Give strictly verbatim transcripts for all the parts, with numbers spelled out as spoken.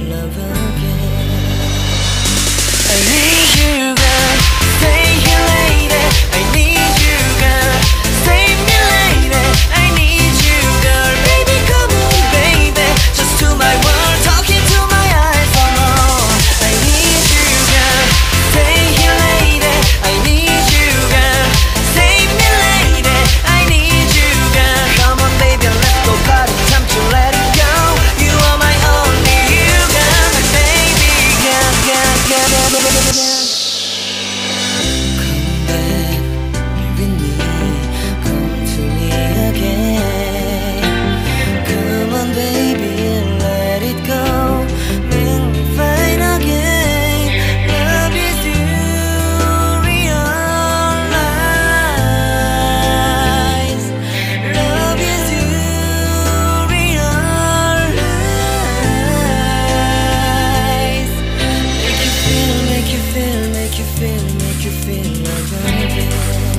love again. I need you, girl. Stay here, lady. I need you, girl. Save me, lady. I need you, girl. Baby, come on, baby. Just to my world, talking to my eyes alone. I need you, girl. Stay here, lady. I need you, girl. Save me, lady. I need you, girl. Come on, baby, let's go party. Time to let it go. You are my only you, girl. My baby, girl, girl, girl, girl, girl, girl. Come back, be with me. Come to me again. Come on, baby, let it go. Make me fine again. Love is you, realize. Love is you, realize. Make you feel, make you feel, make you feel, make you feel like again.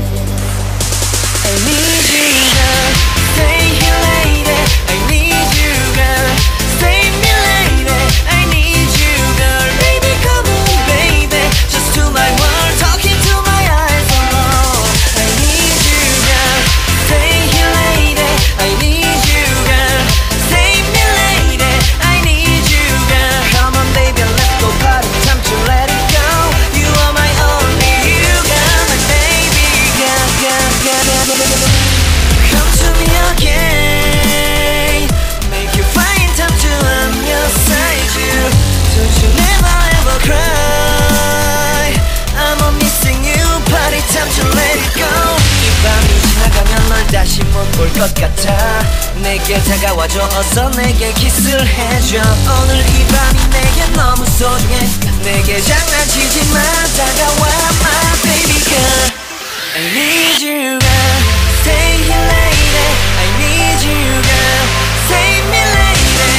I need you, girl. Stay here, lady. I need you, girl. Save me, lady. I need you, girl. Baby, come on, baby. Just to my world, talking to my eyes alone. I need you, girl. Stay here, lady. I need you, girl. Save me, lady. I need you, girl. Come on, baby, let's go party. Time to let it go. You are my only you, girl. My baby, girl, girl, girl, girl, girl, girl. Come to me again. Make you find time to I'm your side, you. Don't you never ever cry. I'm a missing you. Party time to let it go. 이 밤이 지나가면 널 다시 못 볼 것 같아. 내게 다가와줘. 어서 내게 키스를 해줘. 오늘 이 밤이 내게 너무 소중해. 내게 장난치지 마. 다가와 my baby girl. I need you, girl. Stay here, lady. I need you, girl. Save me, lady.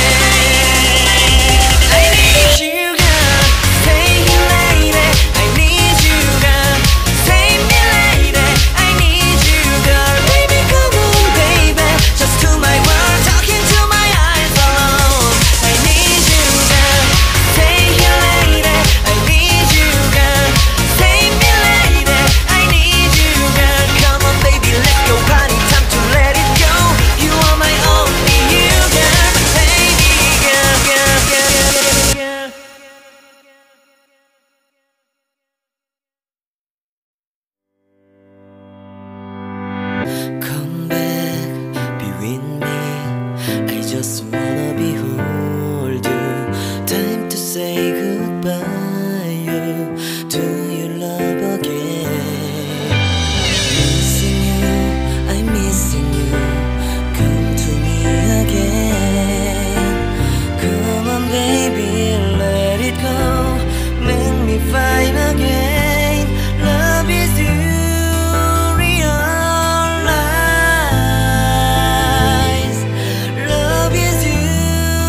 I need you, girl. Stay here, lady. I need you, girl. Save me, lady. I need you, girl. Baby, come on, baby. Just to my world, talking to my eyes alone. I need you, girl. Stay here, lady. I need you, girl. Save me, lady. I need you, girl. Come on, baby, let's go party. Time to let it go. You are my only you, girl. My baby, girl, girl, girl, girl, girl. Come back, be with me. I just wanna behold you. Time to say goodbye. You, do you love again? Missing you, I'm missing you. Come to me again. Come on, baby, let it go. Make me fine again. Love is you, realize. Love is you,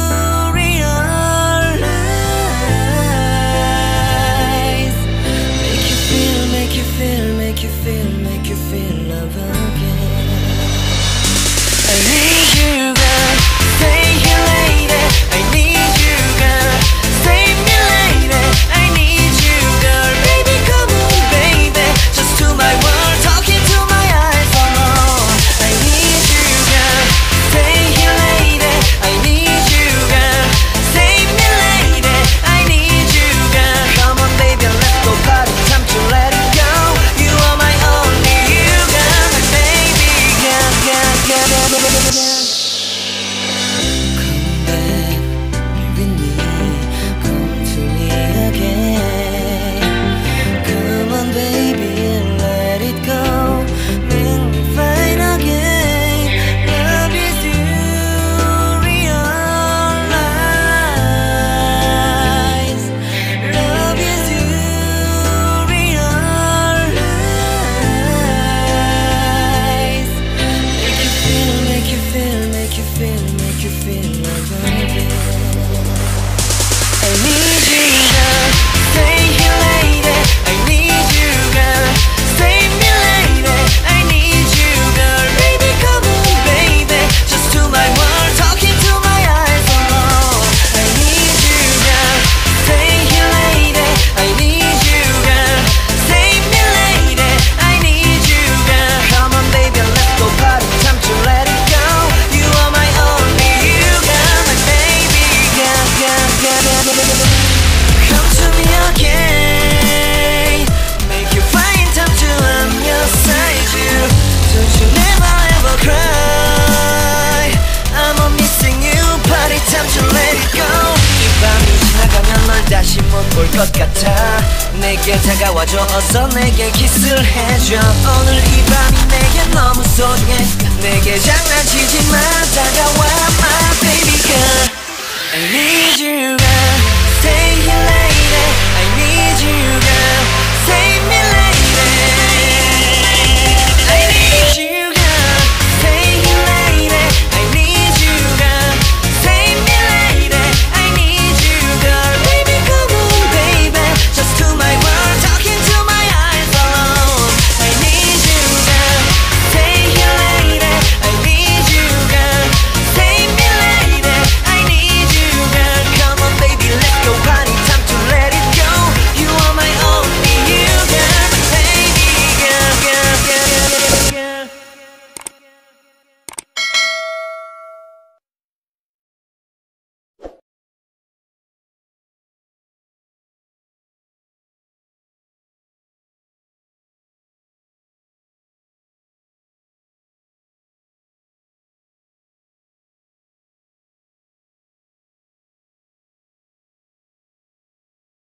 내게 다가와줘 어서 내게 키스를 해줘 오늘 이 밤이 내게 너무 소중해 내게 장난치지 마 다가와 my baby